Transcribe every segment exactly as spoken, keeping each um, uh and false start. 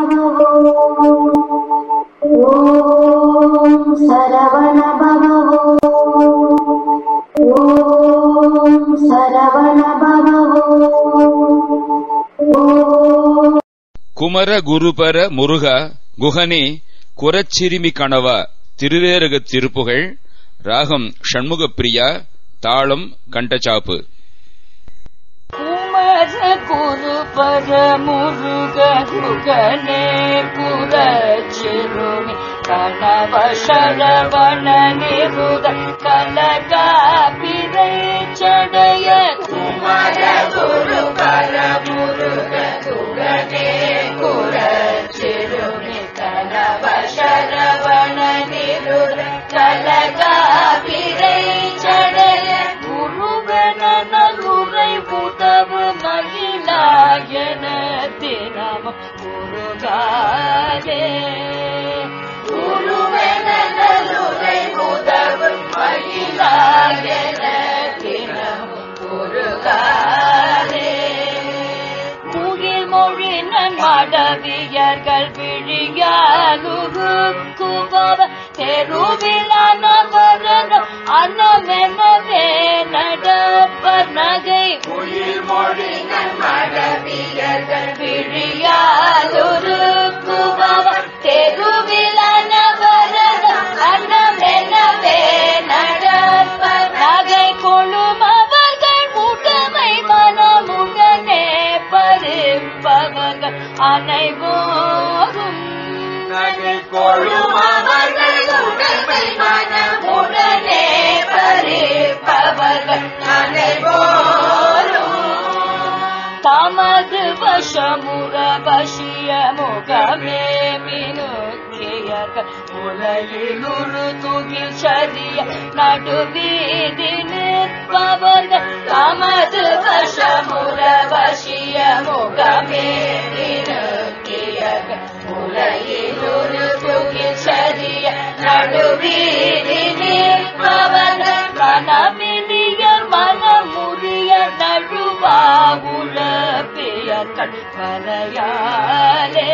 பவோ ஓம் சரவண பவோ ஓம் சரவண பவோ. குமர குருபர முருக குகனே குரச்சிறுமி கணவா. திருவேரக திருப்புகழ். ராகம் ஷண்முகப்பிரியா. தாளம் கண்டச்சாப்பு. குமர குருபர முருக குகனே குரச்சிறுமி கணவ சரவண நிருத கலகாபிரை சடைய. குமர குருபர முருக குகனே குரச்சிறுமி கணவ சரவண நிருத கலகாபிரை சடைய. குருவன நலுரை உதவு மகிழாயன தினம குருகாரே. குருவன நலுரை உதவு மகிழாயன தினம குருகாரே. முகில் மொழினன் மடவியர்கள் விழியாலுருக்குபவ தெருவிலானவரன அன்னமெனவே நடப்பர் நகை. முகில் மொழினன் மடவியர்கள் விழியாலுருக்குபவ தெருவிலானவரன அன்னமெனவே நடப்பர் நகை. கொள்ளும் அவர்கள் உடமை மனமுடனே பறிப்பவர்கள் அனைவரும் நகை. கொள்ளும் அவர்கள் உடமை மனமுடனே பறிப்பவர்கள் அனைவரும் தமது வசமுற வசிய முகமே மினுக்கியர்கள் உலகிலுரு துகில் சரிய நடுவீதி நிற்பவர்கள். தமது வசமுற வசிய முகமே மினுக்கியர்கள் உலகிலுரு துகில் சரிய நடுவீதி நிற்பவர்கள். மனமிலியர் மனமுறிய நழுவாவுல பியர்கள் மலையாலே.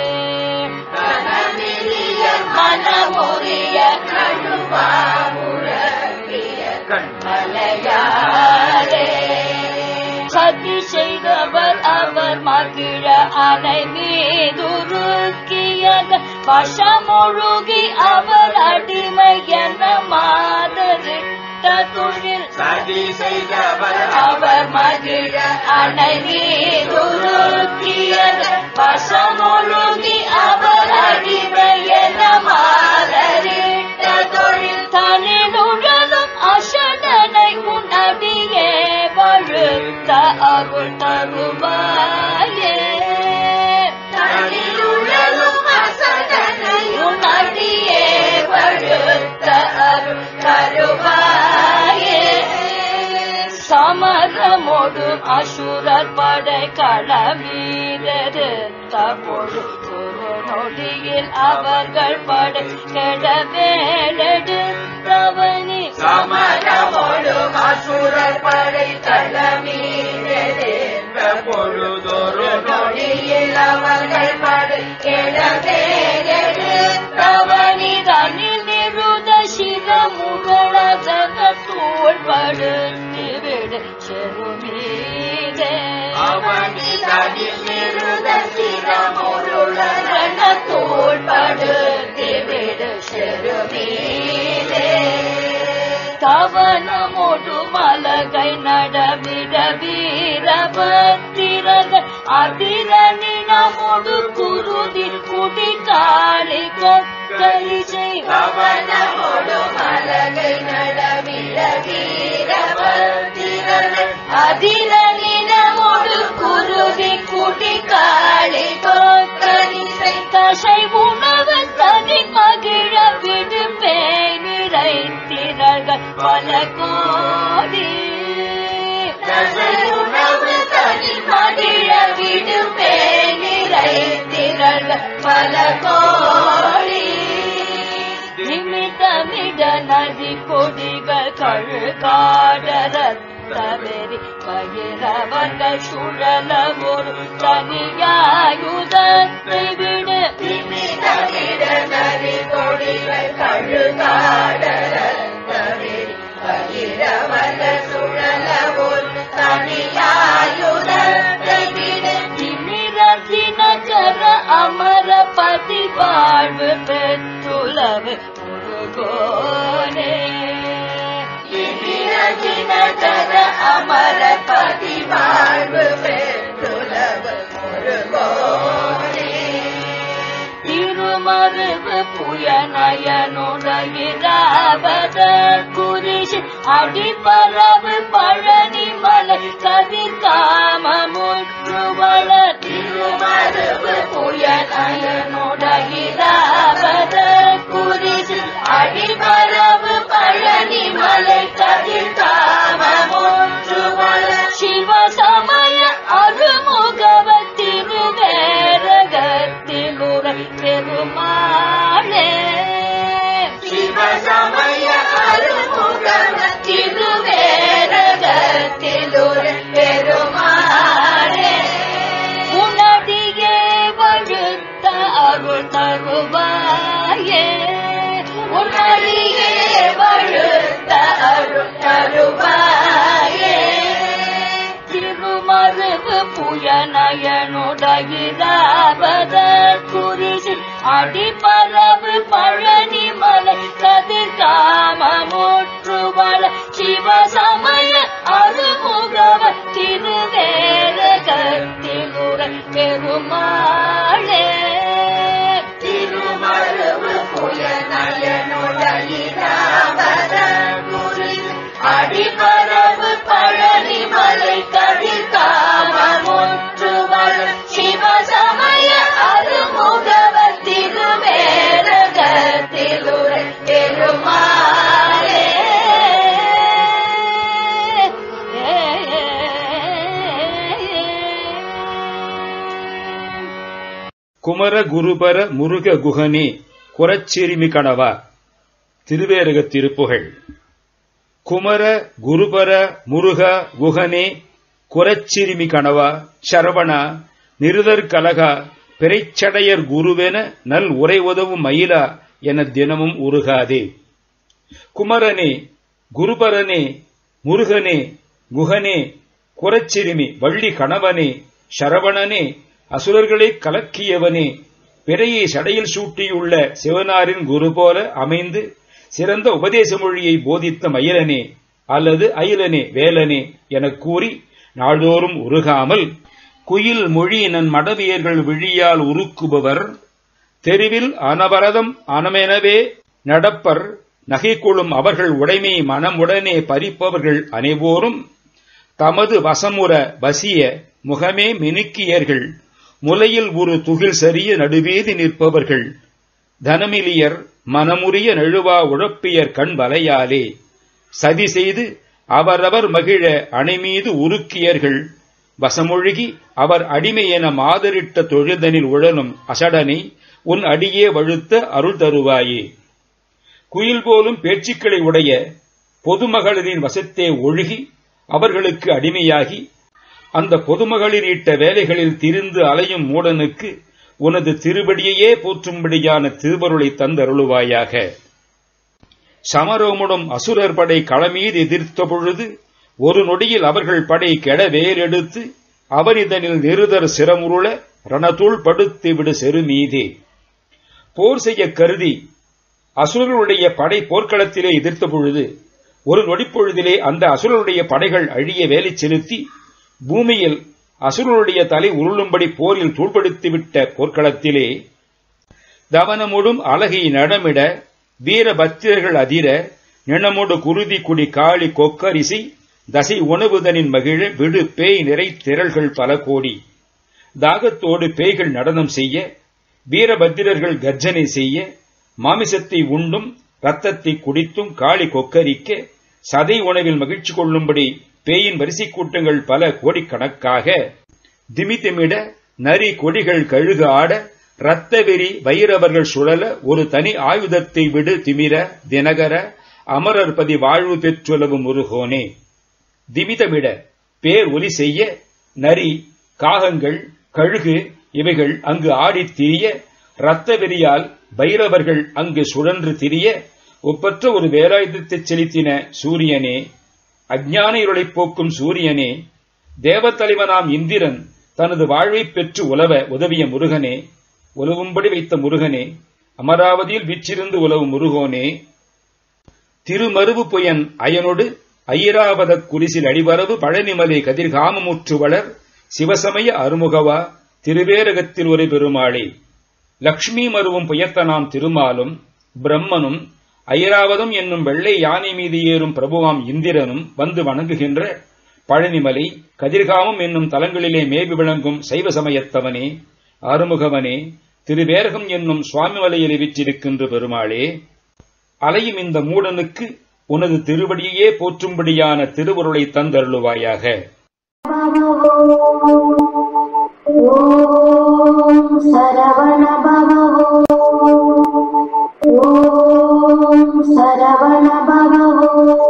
மனமிலியர் மனமுறிய நழுவாவுல பியர்கள் மலையாலே. சதி செய்தவர் அவர் மகிழ அணை மீதுருக்கியர்கள் வசமொழுகி அவர் அடிமை என மாதரிட்ட தொழில். சதி செய்தவர் அவர் மகிழ அணை மீதுருக்கியர்கள் வசமொழுகி அவர் அடிமை என மாதரிட்ட தொழில். தனிலுழலும் அசடனை உன்னடியே வழுத்த அருள் தருவாயே. தனிலுழலும் அசடனை உன்னடியே வழுத்த அருள் தருவாயே. சமரமோடும் அசுரர் படை களமீரெடுத்த பொழு ஒரு நொடியில் அவர்கள் படை கெடவேலெடுத்தவனி. சமரமோடும் அசுரர் படை களமீரெடுத்த பொழுதொரு நொடியில் அவர்கள் படை கெடவேலெடுத்தவனி. தனில் நிருத சிரமுகள ஜகத்தூள் படுத்தி விடு செருமீதே. அவனி தனில் நிருத சிரமுருள ஜகத்தூள் படுத்தி விடு செருமீதே. தவனமோடு மலகை நடமிட வீரபத்திரர்கள் அதிரனினமோடு குருதி குடி காளி கொக்கலிசை. தவனமோடு மலகை நடமிட வீரபத்திரர்கள் அதிரனினமோடு குருதி குடி காளி கொக்கலிசை. தசை உணவு தனி மகிழ விடுமே நிறைத்திரர்கள் பல கோடி. தசை உணவு தனி மகிழ விடுமே நிறைத்திரர்கள் பல கோடி. நிமிடமிட நதி கொடிகள் கழுகாடரத்தவெறி பயிரவர்கள் சுழல ஒரு தனியாயுதத்தை விட அமர பதிவாழ்வு பெற்றுலவு முருகோனே திருமருவு புயநயனுடையிராவத குறிஷி அடிப்பரவு பழனி மலை கதிர்காம முற்றுவள திருமருவு புயநயனுடையிராவத குறிஷி அடிப்பரவு பழனி மலை கதிர்காம முற்றுவள சிவ சமய அருமுகவ திருவேரகத்திலுரை பெருமாளே சிவ சமய அருமுகவ திருவேரகத்திலுரை பெருமாளே உனடியே வழுத்த அருள் தருவாயே உனடியே வழுத்த அருள் தருவாயே திருமருவு புயநயனுடையிராவத குறிஷி அடிப்பரவு பழனி மலை கதிர்காம முற்றுவள சிவ சமய அருமுகவ திருவேரகத்திலுரை பெருமாளே திருமருவு புயநயனுடையிராவத குறிஷி அடிப்பரவு பழனி மலை கதிர்காம முற்றுவள சிவ சமய அருமுகவ திருவேரகத்திலுரை பெருமாளே குமர குருபர முருக குகனே குரச்சிறுமி கணவா. திருவேரக திருப்புகழ். குமர குருபர முருக குகனே குரச்சிறுமி கணவா சரவணா நிருதர் கலகா பிறைச்சடையர் குருவென நல் உரை உதவும் மயிலா என தினமும் உருகாதே. குமரனே குருபரனே முருகனே குகனே குரச்சிறுமி வள்ளி கணவனே சரவணனே அசுரர்களை கலக்கியவனே பிறையை சடையில் சூட்டியுள்ள சிவனாரின் குரு போல அமைந்து சிறந்த உபதேச மொழியை போதித்த மயிலனே அல்லது அயிலனே வேலனே எனக் கூறி நாள்தோறும் உருகாமல் குயில் மொழி நன் மடவியர்கள் விழியால் உருக்குபவர் தெருவில் அனவரதம் அனமெனவே நடப்பர் நகைக்கொள்ளும் அவர்கள் உடைமை மனமுடனே பறிப்பவர்கள் அனைவோரும் தமது வசமுற வசிய முகமே மினுக்கியர்கள் முலையில் ஒரு துகில் சரிய நடுவீதி நிற்பவர்கள் தனமிலியர் மனமுறிய நழுவா உழப்பியர் கண் வலையாலே சதி செய்து அவரவர் மகிழ அணைமீது உருக்கியர்கள் வசமொழுகி அவர் அடிமை என மாதரிட்ட தொழுதனில் உழலும் அசடனை உன் அடியே வழுத்த அருள் தருவாயே. குயில் போலும் பேச்சுக்களை உடைய பொதுமகளிரின் வசத்தே ஒழுகி அவர்களுக்கு அடிமையாகி அந்த பொதுமகளிரிட்ட வேலைகளில் திரிந்து அலையும் மூடனுக்கு உனது திருவடியையே போற்றும்படியான திருவருளை தந்தருளுவாயாக. சமரோமுடும் அசுரர் படை களமீது எதிர்த்த பொழுது ஒரு நொடியில் அவர்கள் படை கெட வேறெடுத்து அவரிதனில் நெருதர் சிரமுருள ரணதூள் படுத்து விடு செருமீதே. போர் செய்ய கருதி அசுரருடைய படை போர்க்களத்திலே எதிர்த்த பொழுது ஒரு நொடிப்பொழுதிலே அந்த அசுரருடைய படைகள் அழிய வேலை செலுத்தி பூமியில் அசுரருடைய தலை உருளும்படி போரில் தூள்படுத்திவிட்ட போர்க்களத்திலே தவனமுடும் அழகை நடமிட வீரபத்திரர்கள் அதிர நிணமுடு குருதி குடி காளி கொக்கரிசி தசை உணவுதனின் மகிழ விடு பேய் நிறை திரள்கள் பல கோடி தாகத்தோடு பேய்கள் நடனம் செய்ய வீரபத்திரர்கள் கர்ஜனை செய்ய மாமிசத்தை உண்டும் ரத்தத்தை குடித்தும் காளி கொக்கரிக்க சதை உணவில் மகிழ்ச்சி கொள்ளும்படி பேயின் வரிசை கூட்டங்கள் பல கோடிக்கணக்காக திமிதிமிட நரி கொடிகள் கழுகு ஆட இரத்த வெறி வைரவர்கள் சுழல ஒரு தனி ஆயுதத்தை விடு திமிர தினகர அமரர்பதி வாழ்வு பெற்றுலவும் முருகோனே. திமிதமிட பேர் ஒலி செய்ய நரி காகங்கள் கழுகு இவைகள் அங்கு ஆடித் திரிய இரத்த வெறியால் பைரவர்கள் அங்கு சுழன்று திரிய ஒப்பற்ற ஒரு வேலாயுதத்தை செலுத்தின சூரியனே, அஞ்ஞான இருளைப் போக்கும் சூரியனே, தேவத்தலைவனாம் இந்திரன் தனது வாழ்வைப் பெற்று உலவ உதவிய முருகனே, உலவும்படி வைத்த முருகனே, அமராவதியில் வீற்றிருந்து உலவும் முருகோனே, திருமருவு புயன் அயனொடு ஐராவதக் குரிசில் அடிபரவு பழனிமலை கதிர்காமமுற்று வளர் சிவசமய அருமுகவா திருவேரகத்தில் ஒரு பெருமாளே. லக்ஷ்மி மருவும் புயத்தனாம் திருமாலும் பிரம்மனும் ஐராவதம் என்னும் வெள்ளை யானை மீது ஏறும் பிரபுவாம் இந்திரனும் வந்து வணங்குகின்ற பழனிமலை கதிர்காமம் என்னும் தலங்களிலே மேவி விளங்கும் சைவ சமயத்தவனே, ஆறுமுகவனே, திருவேரகம் என்னும் சுவாமிமலையிலே விற்றிருக்கின்ற பெருமாளே, அலையும் இந்த மூடனுக்கு உனது திருவடியே போற்றும்படியான திருவுருளை தந்தருளுவாயாக. ஓம் சரவண பவ ஓம் சரவண பவ